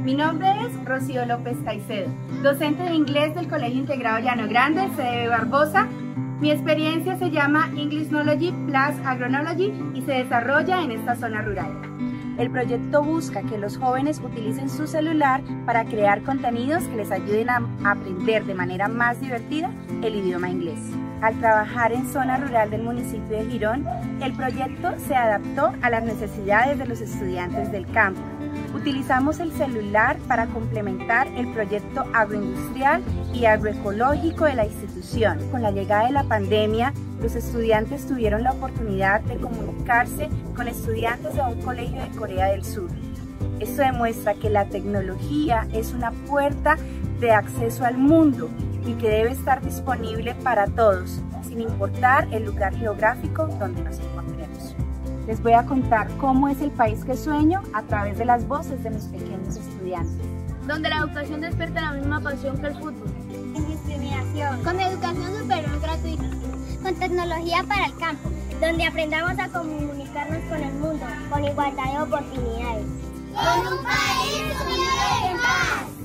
Mi nombre es Rocío López Caicedo, docente de inglés del Colegio Integrado Llano Grande, sede Barbosa. Mi experiencia se llama Englishnology plus Agronology y se desarrolla en esta zona rural. El proyecto busca que los jóvenes utilicen su celular para crear contenidos que les ayuden a aprender de manera más divertida el idioma inglés. Al trabajar en zona rural del municipio de Girón, el proyecto se adaptó a las necesidades de los estudiantes del campo. Utilizamos el celular para complementar el proyecto agroindustrial y agroecológico de la institución. Con la llegada de la pandemia, los estudiantes tuvieron la oportunidad de comunicarse con estudiantes de un colegio de Corea del Sur. Esto demuestra que la tecnología es una puerta de acceso al mundo y que debe estar disponible para todos, sin importar el lugar geográfico donde nos encontremos. Les voy a contar cómo es el país que sueño a través de las voces de mis pequeños estudiantes. Donde la educación despierta la misma pasión que el fútbol. Sin discriminación. Con educación superior gratuita. Con tecnología para el campo. Donde aprendamos a comunicarnos con el mundo con igualdad de oportunidades. Con un país unido en paz.